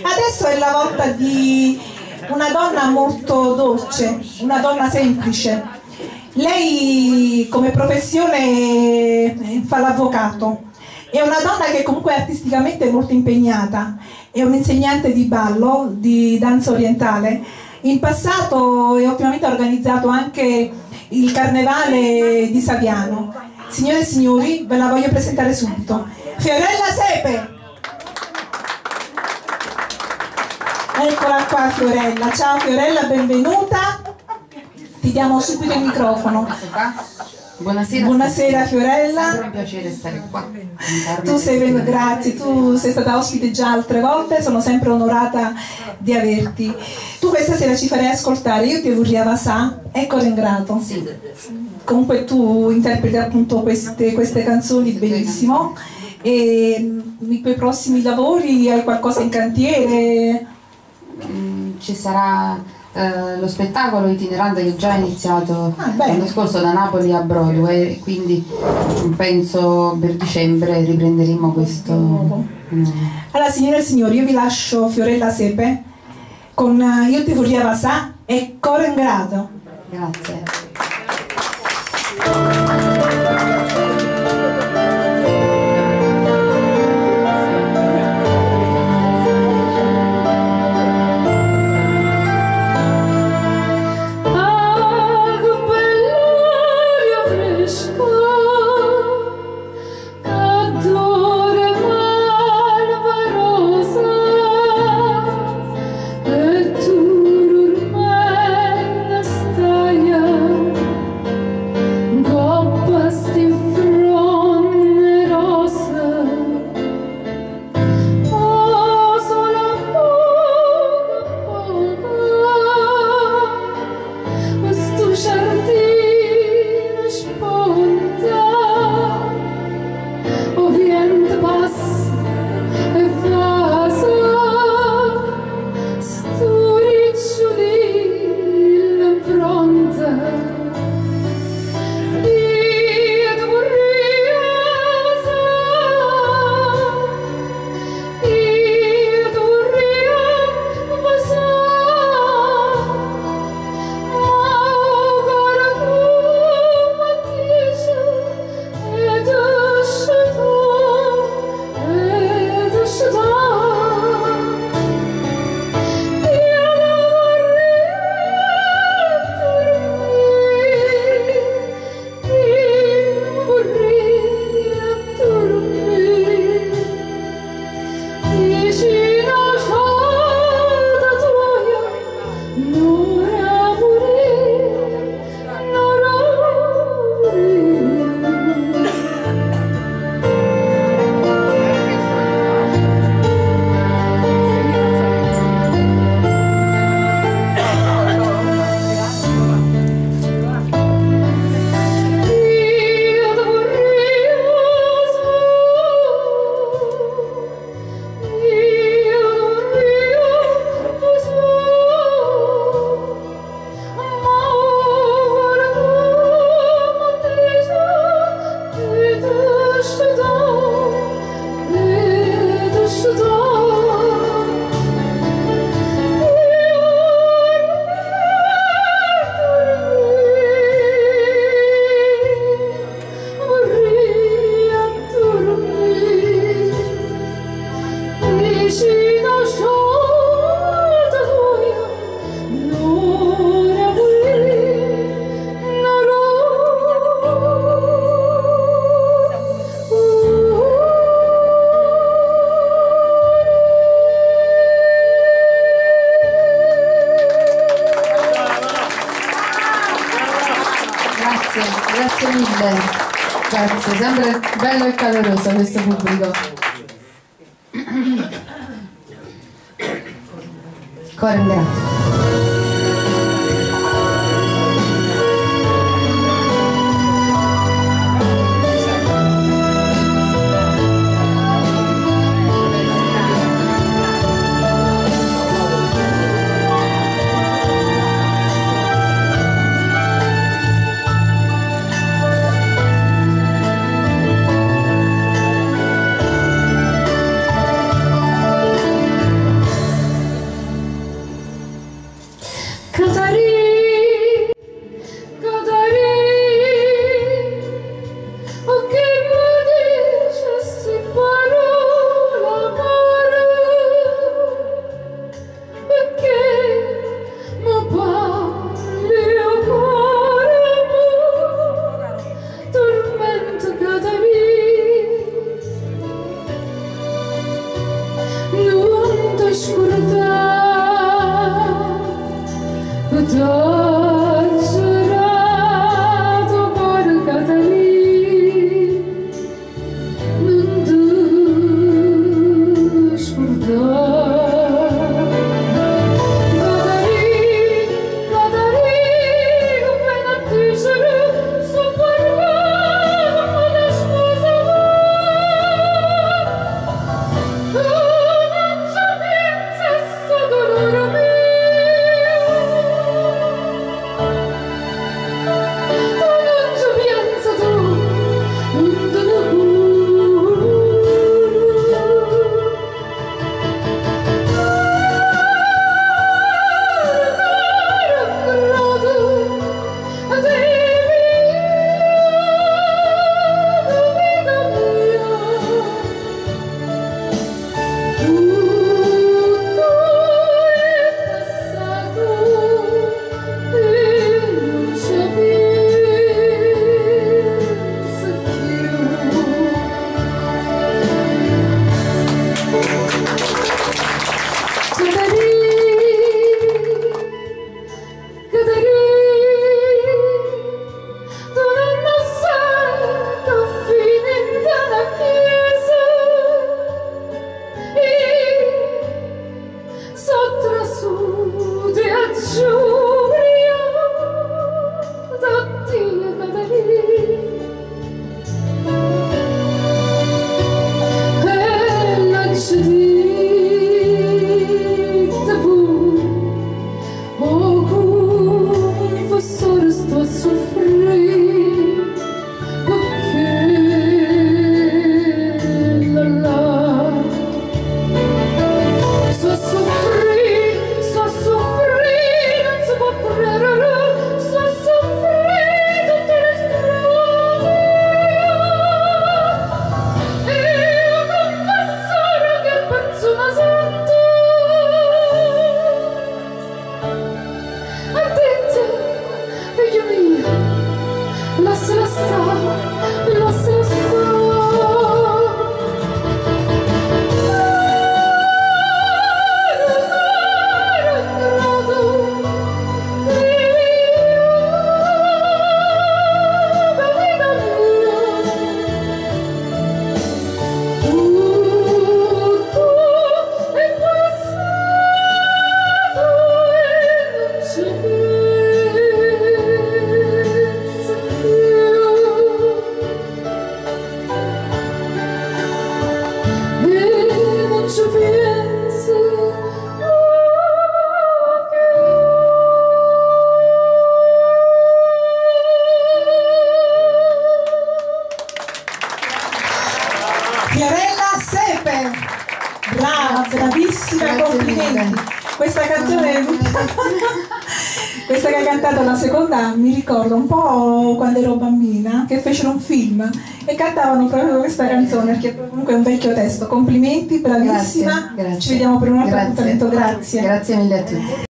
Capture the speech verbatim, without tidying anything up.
Adesso è la volta di una donna molto dolce, una donna semplice. Lei come professione fa l'avvocato, è una donna che comunque artisticamente è molto impegnata, è un'insegnante di ballo, di danza orientale. In passato e ultimamente ha organizzato anche il Carnevale di Saviano. Signore e signori, ve la voglio presentare subito. Fiorella Sepe! Eccola qua Fiorella, ciao Fiorella, benvenuta. Ti diamo subito il microfono. Buonasera. Buonasera Fiorella. È sempre un piacere stare qua. Tu sei venuta, grazie, tu sei stata ospite già altre volte, sono sempre onorata di averti. Tu questa sera ci farei ascoltare Io ti vorrei sa, ecco ringrato. Sì. Comunque tu interpreti appunto queste, queste canzoni benissimo. E nei tuoi prossimi lavori hai qualcosa in cantiere? Mm, ci sarà eh, lo spettacolo itinerante che già è iniziato ah, l'anno scorso da Napoli a Broadway, quindi penso per dicembre riprenderemo questo. Mm. Allora signore e signori, io vi lascio Fiorella Sepe con Io ti vorrei sa e coro in grado. Grazie. Grazie mille, grazie, sempre bello e caloroso questo pubblico. Coro, grazie. complimenti. mille. Questa canzone, questa che ha cantato la seconda, mi ricorda un po' quando ero bambina, che fecero un film e cantavano proprio questa canzone, perché comunque è un vecchio testo. Complimenti, bravissima. Grazie, grazie. Ci vediamo per un altro Grazie. appuntamento, grazie. Grazie mille a tutti.